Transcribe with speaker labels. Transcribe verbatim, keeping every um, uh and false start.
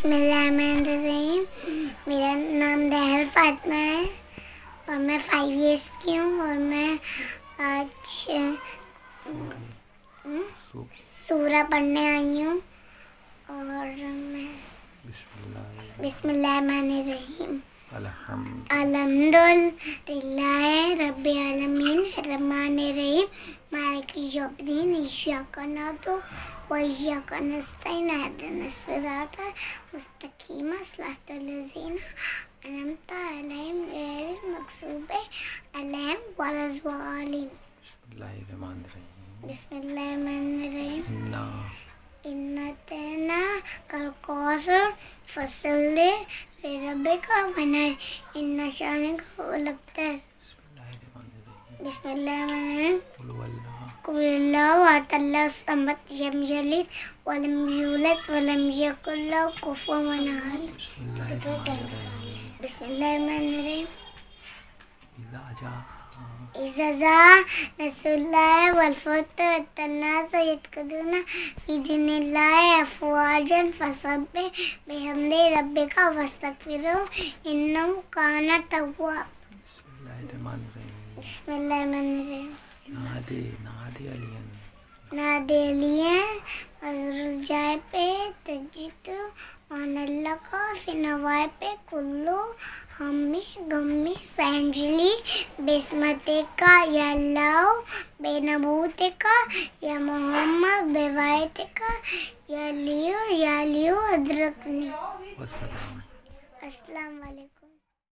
Speaker 1: बिस्मिल्लाहिर्रहमानिर्रहीम। मेरा नाम दहर फातिमा है और मैं फाइव इयर्स की हूँ और मैं आज सूरा पढ़ने आई हूँ और मैं बिस्मिल्लाहिर्रहमानिर्रहीम अल्हम्दुलिल्लाह रब्बिल आलमीन रहमानिर्रहीम मालिक यौमिद्दीन इय्याका नअबुदु व इय्याका नस्तईन इहदिनस सिरातल मुस्तकीम सिरातल लज़ीना अनअमता अलैहिम गैरिल मग़ज़ूबि अलैहिम वलद्दालिन। बिस्मिल्लाहिर्रहमानिर्रहीम। इन्ना अतैना कल कौसर फसल्ली लिरब्बिका वनहर इन्ना शानिअका हुवल अबतर। बिस्मिल्लाहिर्रहमानिर्रहीम। कुल हुवल्लाहु अहद अल्लाहु समद लम यलिद वलम यूलद वलम यकुल लहु कुफुवन अहद। बिस्मिल्लाहिर्रहमानिर्रहीम। इज़ा जाअ नस्रुल्लाहि वल फतह वन्नास यदखुलूना फी दीनिल्लाहि अफ़वाजन फसब्बिह बिहम्दि रब्बिका वस्तगफिरहु इन्नहु काना तव्वाब। बिस्मिल्लाहिर्रहमानिर्रहीम। नादे नादे अलियन नादे अलियन मज़रूर जाए पे तजिदु अल्लाह का फिनवाए पे कुल्लू हम्मी गम्मी संजली बिस्मते का या अल्लाह बेनबूते का या मोहम्मद बेवायते का या लियो या लियो अदरकनी। अस्सलाम वालेकुम।